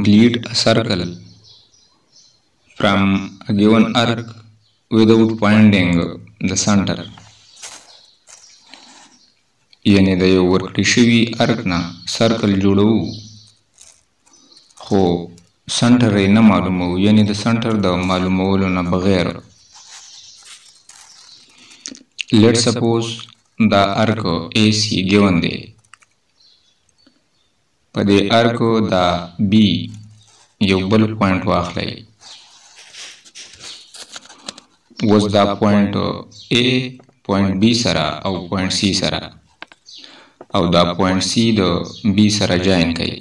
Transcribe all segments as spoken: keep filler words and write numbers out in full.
complete a circle from a given arc without finding the center. یعنی د یو ورکړی شوي ارک نه سرکل جوړو خو سنټر یې نه معلومو، یعنی د سنټر د معلومولو نه بغیر. لیټ سپوز دا ارک اے سی ګیون دی، په دې ارک دا بی یو بل پوینټ واخلئ. اوس دا پوینټ اے پوینټ بی سره او پوینټ سی سره او دا پوینټ سی د بی سره جاین کوي.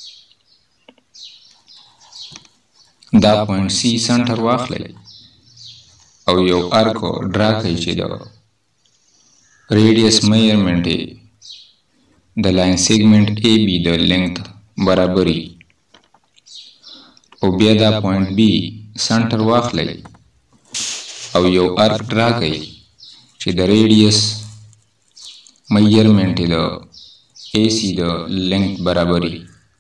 دا پوینټ سی سنټر واخلئ او یو ارک ډرا کوي چې د ریډیس میجرمنټ یې د لاین سیګمنټ ای بی د لینګث برابري، او بیا دا پوینټ بی سنټر واخلئ او یو ارک ډرا کوي چې د ریډیس میجرمنټ د اے سی د لینګث برابري.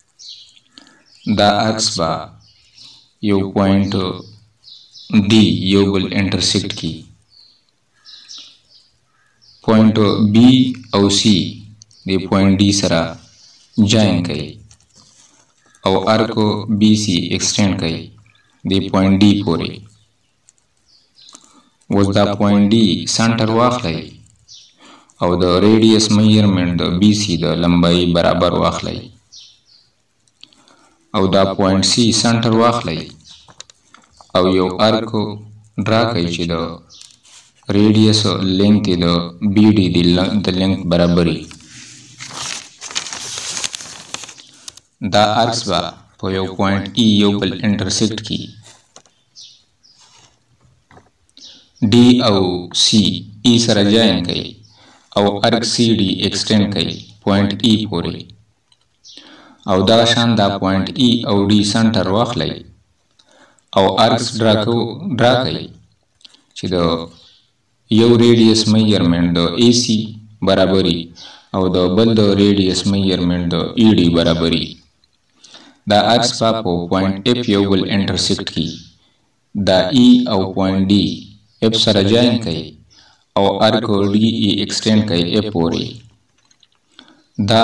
دا ارکس با یو پوینټ ډی یو بل انټرسیکټ کی. پوینټ بی او سی د پوینټ ډی سره جاین کوي او ارک بی سی ایکسټینډ کوي د پوینټ ډی پورې. اوس دا پوینټ ډی سنټر واخلئ او د ریډیس میجرمنټ د بی سی د لمبای برابر واخلئ او دا پوینټ سی سنټر واخلئ او یو ارک ډرا کوي چې د ریډیس لینګث د بی ډی د لینګث برابري. دا ارکس با په یو پوینټ ای یو بل انټرسیکټ کی. D او C ای سره جاین کوي او ارک سی D ایکسټینډ کوي پوینټ ای پورې، او دا شان دا پوینټ ای او D سنټر واخلئ او ارکس ډرا ډرا کوي چې د یو ریډیس میجرمنټ د ای سی برابري او د بل د ریډیس میجرمنټ د ای D برابري. دا ارکس په پوینټ اف یو بل انټرسیکټ کی. دا ای او پوینټ D اف سره جاین کوي او ارک D ای ایکسټینډ کوي اف پورې. دا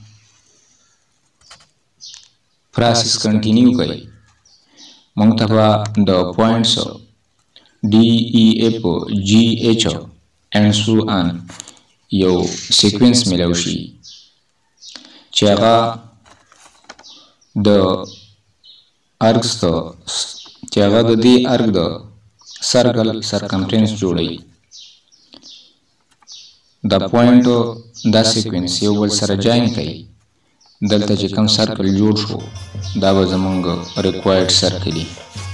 پروسس کنټینیو کوي. موږ ته به د پوینټس D ای اف جی ایچ اینڈ سو آن یو سیکوینس ملو شي چې هغه د ارکس ته چې هغه د دې ارک د سرکل سرکمفرنس جوړوي. دا پوینټ دا سیکوینس یو بل سره جاین کوي. دلته چې کوم سرکل جوړ شو دا به زموږ ریکوایرډ سرکل دی.